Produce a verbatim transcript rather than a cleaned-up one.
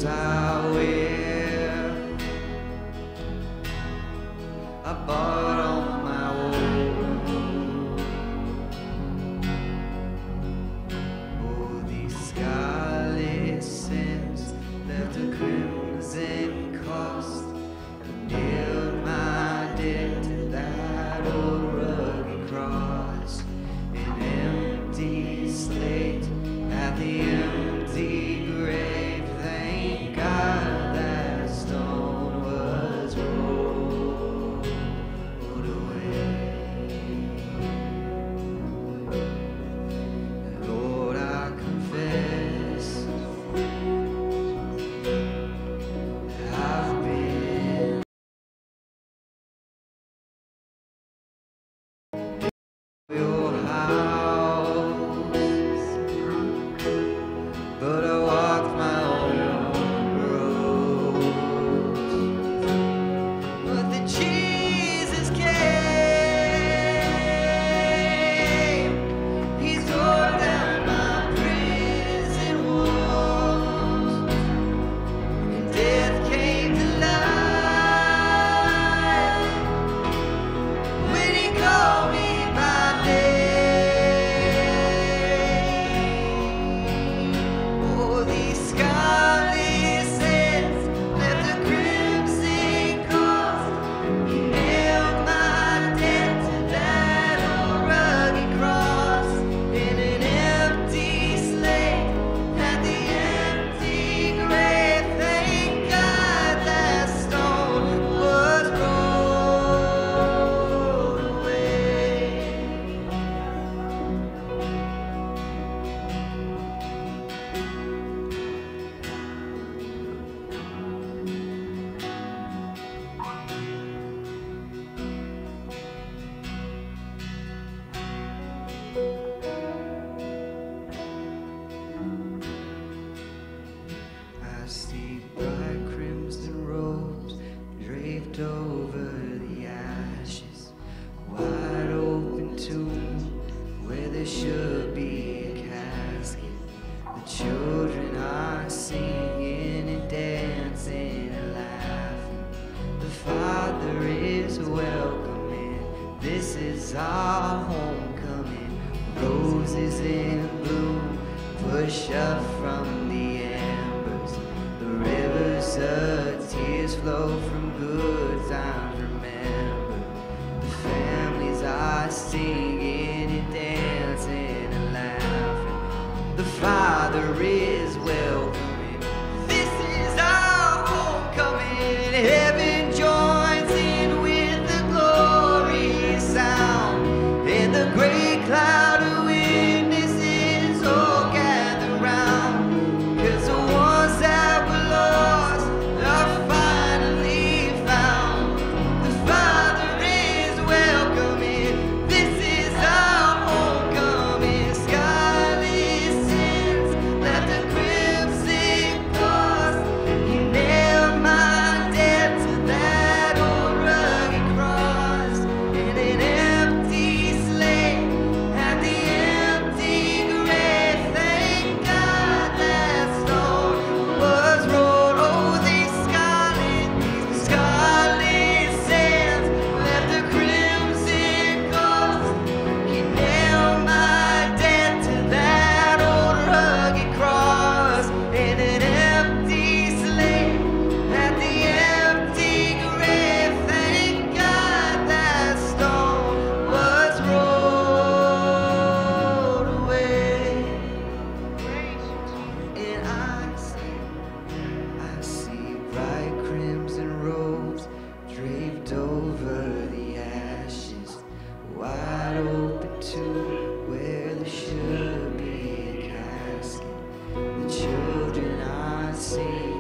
clothes I wear, I bought on my own. Oh, these scarlet sands left a crimson cost, and nailed my debt to that old rugged cross. An empty slate at the empty grave, thank God that stone was rolled away. Lord, I confess I've been your house, but I walked my own road. But the Jesus came, He tore down my prison walls, and death came to life when He called me by name. Oh, these scarlet sands left a crimson cost. He nailed my debt to that old rugged cross. In an empty slate at the empty grave, thank God that stone was rolled away. I see bright crimson robes draped over the ashes, wide open tomb where there should be a casket. The children are singing and dancing and laughing. The Father is welcoming. This is our homecoming. Roses in bloom push up from the embers. The rivers of tears flow from good times. Remember, the families are singing and dancing and laughing. The Father is welcoming. This is our homecoming. Heaven joins in with the glorious sound, and the great cloud of witnesses all gather round. 'Cause the ones that were lost are finally found. The Father is welcoming. This is our homecoming. Scarlet sins left a crimson cost. He nailed my debt to that old rugged cross. In an empty slate at the empty grave, thank God that stone was rolled. Oh, these scarlet, these scarlet sands left a crimson cost. He nailed my debt to that old rugged cross. In an empty slate at the empty grave, thank God that stone was rolled away. And I see, I see bright crimson robes draped over the ashes, wide open tomb where there should be a casket. The children are singing